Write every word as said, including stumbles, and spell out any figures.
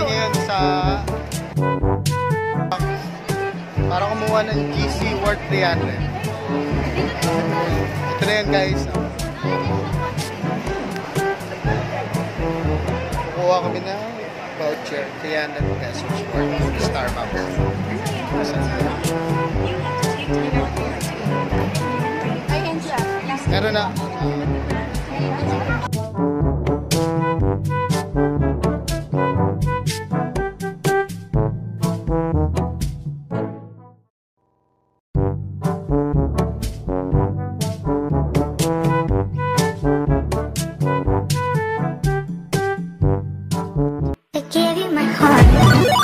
kami ngayon sa para kumuha ng G C worth three hundred. Ito na yan guys. Kukuha kami ng voucher three hundred pesos for Starbucks. Meron na. I gave you my heart.